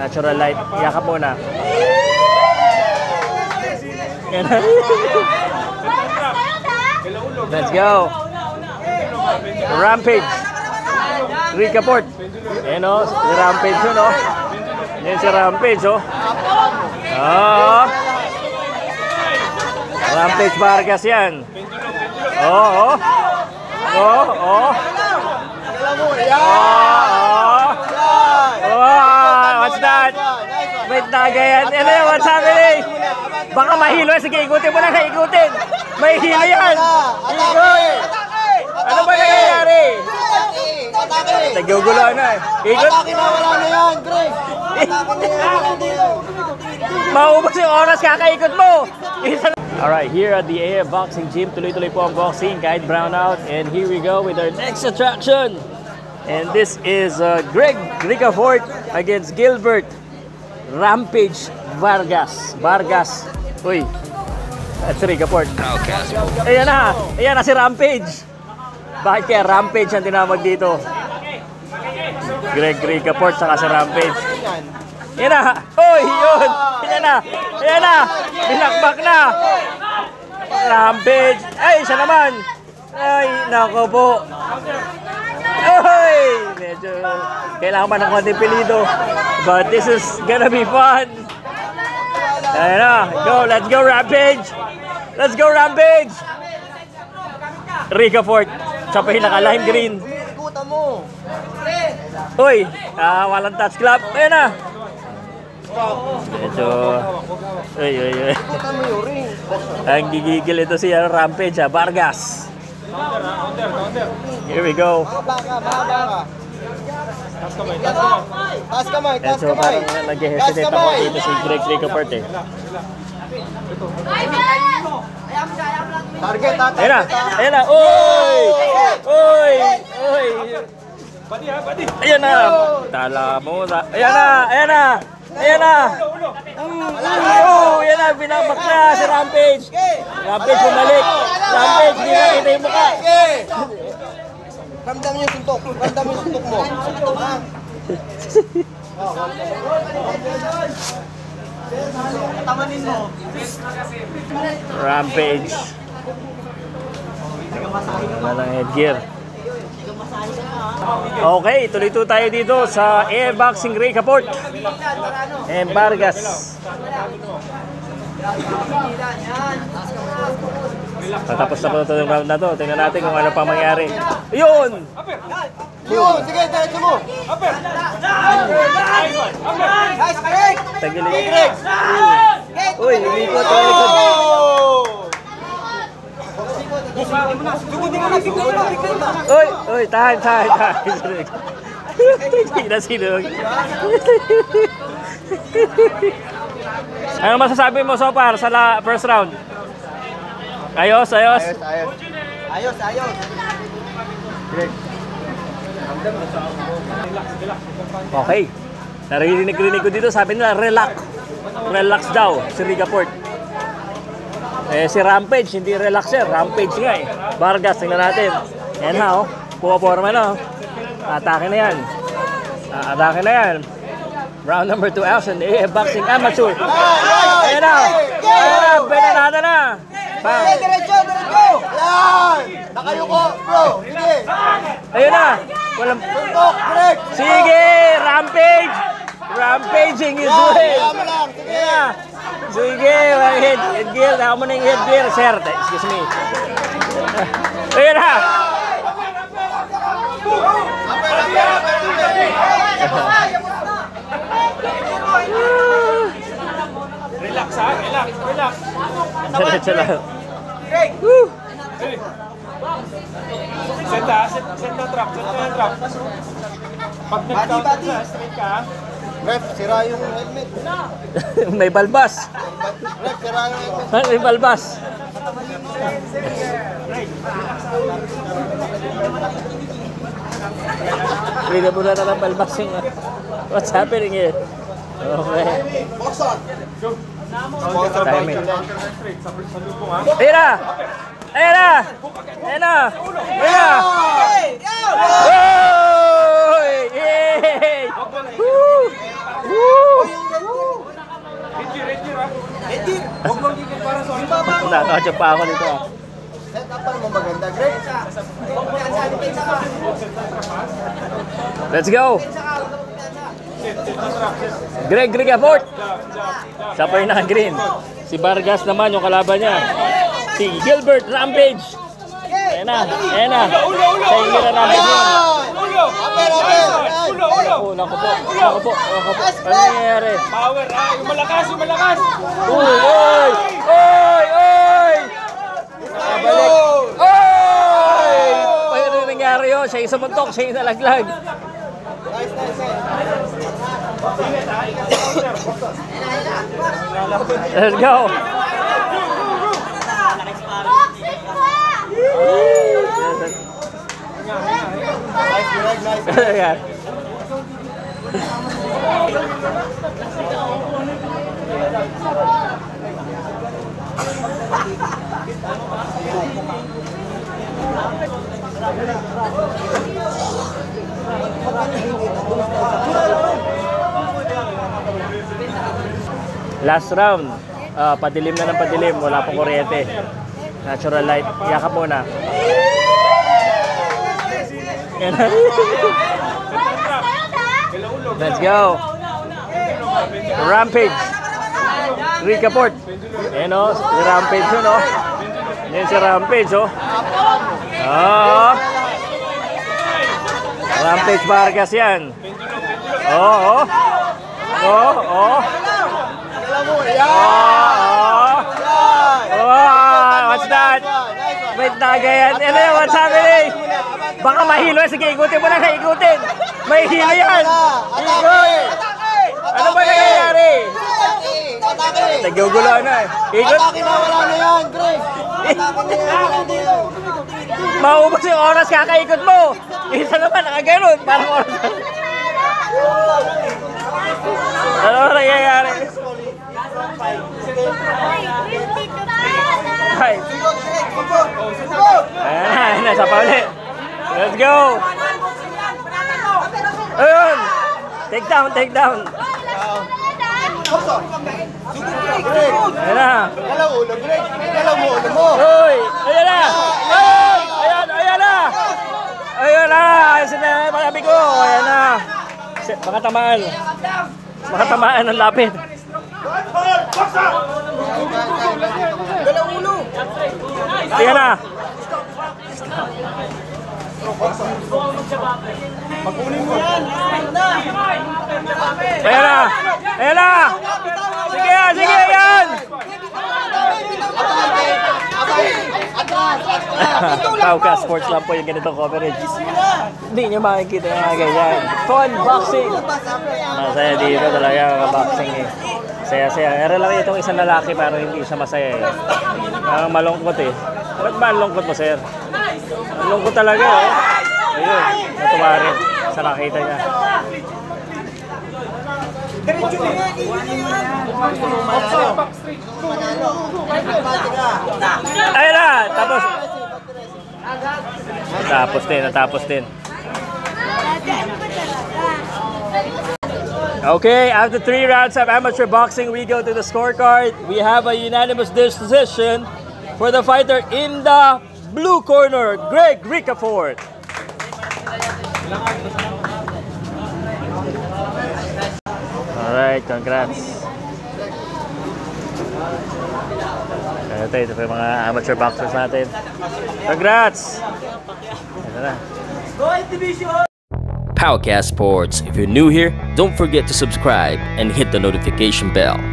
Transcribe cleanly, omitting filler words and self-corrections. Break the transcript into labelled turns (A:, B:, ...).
A: Natural light. Yakap muna. Let's go. Rampage. Ricafort. Ayan o, si Rampage yun o. Ayan si Rampage o. Rampage Vargas yan. What's that? Wait na ganyan. Ano yan? What's happening? Baka mahilo. Sige, ikutin mo lang. Ikutin. May hilo yan. Ikot. Ano ba nangyayari? Nagugulo na eh. Ikot.
B: Wala na yan, Greg.
A: Maubos yung oras kakaikot mo. Alright, here at the AF Boxing Gym, tuloy-tuloy po ang boxing kahit brown out. And here we go with our next attraction. And this is Ricafort against Gilbert Rampage Vargas. Uy, that's Ricafort. Ayan na si Rampage. Bakit kaya Rampage ang tinawag dito? Ricafort saka si Rampage. Ayan na. Uy, yun. Ayan na. Binakbak na. Rampage. Ay, siya naman. Ay, nako po. Ay, medyo kailangan pa ng konting pilido. But this is gonna be fun. Ayan na. Let's go Rampage. Let's go Rampage. Ricafort. Siya pa yung naka-lime green. Uy, walang touch club. Ayan na. Medyo uy. Ang gigigil ito si Rampage Vargas. Here we go.
B: Taas kamay.
A: Medyo parang nag-hesitate ako dito si Ricafort eh.
B: Target.
A: Ayan na. Uy. Ayan na. Tala mo. Ayan na. Ayan na, binabak na si Rampage. Rampage bumalik. Rampage, hindi na kita yung mukha.
B: Ramdam yung suntok mo. Tamanin mo.
A: Rampage. Walang headgear. Okay, tuloy-tuloy tayo dito sa AF Boxing Ricafort and Vargas. Patapos na po itong round na to. Tingnan natin kung ano pa mangyari. Yun!
B: Sige, diretso mo.
A: Tagilid. Uy, umikot. Uy, tahan. Sinug. Ano masasabi mo so far sa first round? Ayos. Okay. Narinig ko dito, sabi nila relax daw si Ricafort. Si Rampage, hindi relaxer. Rampage nga eh. Vargas, tingnan natin. Yan ha, oh. Pumaporma na, oh. Atake na yan. Round number 2000, AF Boxing Amateur. Ayan na. Benanada na.
B: Diretso. Yan. Nakayuko, bro. Sige.
A: Ayun na. Walang
B: Suntok, Greg.
A: Sige, Rampage. Rampaging is way. Sige, headgear. Ako mo na yung headgear, sir. Excuse me. Ayun na. Relax. Diretso lang.
C: Set na trap. Pag nag-counter ka, straight ka.
B: Ref, sira yung helmet.
A: May balbas.
B: Ref, sira yung helmet.
A: May balbas. Pwede po na ng balbas yung what's happening here? Okay. Timing. Ayan na! Yay! Woo! Nakachop pa ako dito.
B: Set up mo maganda, Greg.
A: Let's go! Greg Ricafort! Siya pa yung naka-green. Si Vargas naman yung kalaban niya. Si Gilbert Rampage. Ayan na, ayan na. Sa yung nila Rampage yun. Oh, naku po. Ano nangyayari?
C: Power, yung malakas, yung malakas.
A: Uy! Balik! Oy! Paano yung nangyari yun? Siya yung sumuntok, siya yung nalaglag. Let's go! Nice. Last round, padilim na ng padilim, wala pong kuryente. Natural light, yakap muna. Let's go! Rampage! Ricafort! Ayan o, si Rampage yun o. Ayan si Rampage o. Rampage Vargas yan. What's that? Wait na ganyan. Ano yan? What's happening? Baka mahilo. Sige, ikutin mo lang na ikutin. May hilo yan. Ikot. Ano ba nangyayari? Nagugulo na eh. Ikot.
B: Wala na yan, Greg.
A: Maubos yung oras kakaikot mo. Isa naman, nakaganon. Parang oras. Ano ba nangyayari? Ayan na, sa pauli. Let's go! Ayun! Take down!
B: Greg!
A: Ayan na!
B: Kalaw ulo, Greg! Kalaw mo ulo mo!
A: Uy! Ayan na! Ayan na! Ayan na! Ayun na! Pagabi ko! Ayan na! Baka tamaan. Baka tamaan ng lapit.
B: Kalaw ulo!
A: Ayan na!
B: Pagkunin mo yan!
A: Ayan na! Ayan na! Sige yan! Sige yan! POWCAST SPORTS lang po yung ganitong coverage. Hindi nyo makikita yung mga ganyan. Fun boxing! Masaya dito talaga boxing eh. Saya-saya. Pero lang itong isang lalaki pero hindi siya masaya eh. Malungkot eh. Bakit ba ang lungkot mo, sir? Ang lungkot talaga eh. Ayun, natuwa rin sa nakita niya. Ayun na! Natapos din. Okay, after 3 rounds of amateur boxing, we go to the scorecard. We have a unanimous decision for the fighter in the blue corner, Greg Ricafort. Alright, congrats. Ito pa yung mga amateur boxers natin. Congrats! Ito na.
D: POWCAST Sports. If you're new here, don't forget to subscribe and hit the notification bell.